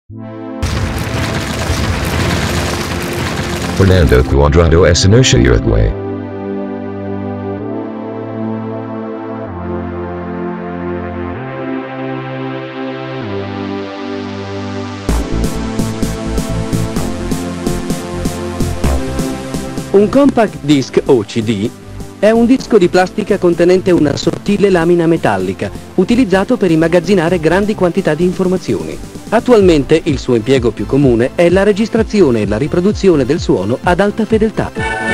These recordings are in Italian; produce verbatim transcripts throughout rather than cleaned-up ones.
Fernando Cuadrado S. Inertia Uruguay. Un compact disc o C D è un disco di plastica contenente una sottile lamina metallica, utilizzato per immagazzinare grandi quantità di informazioni. Attualmente il suo impiego più comune è la registrazione e la riproduzione del suono ad alta fedeltà.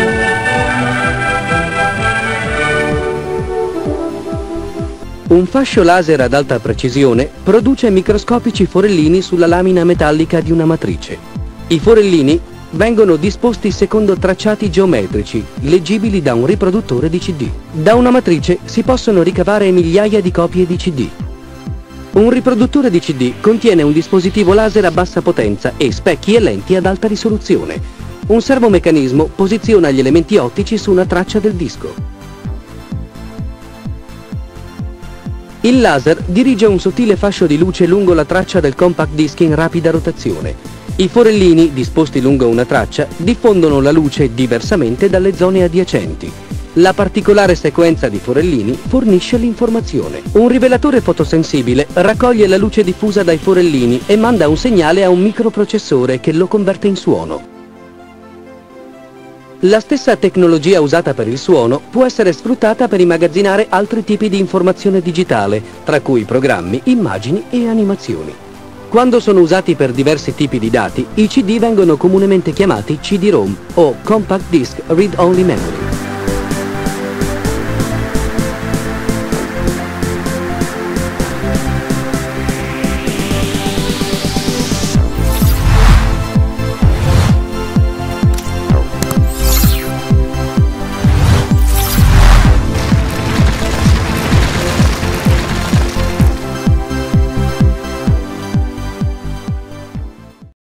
Un fascio laser ad alta precisione produce microscopici forellini sulla lamina metallica di una matrice. I forellini vengono disposti secondo tracciati geometrici, leggibili da un riproduttore di C D. Da una matrice si possono ricavare migliaia di copie di C D. Un riproduttore di C D contiene un dispositivo laser a bassa potenza e specchi e lenti ad alta risoluzione. Un servomeccanismo posiziona gli elementi ottici su una traccia del disco. Il laser dirige un sottile fascio di luce lungo la traccia del compact disc in rapida rotazione. I forellini, disposti lungo una traccia, diffondono la luce diversamente dalle zone adiacenti. La particolare sequenza di forellini fornisce l'informazione. Un rivelatore fotosensibile raccoglie la luce diffusa dai forellini e manda un segnale a un microprocessore che lo converte in suono. La stessa tecnologia usata per il suono può essere sfruttata per immagazzinare altri tipi di informazione digitale, tra cui programmi, immagini e animazioni. Quando sono usati per diversi tipi di dati, i C D vengono comunemente chiamati C D ROM o Compact Disc Read Only Memory.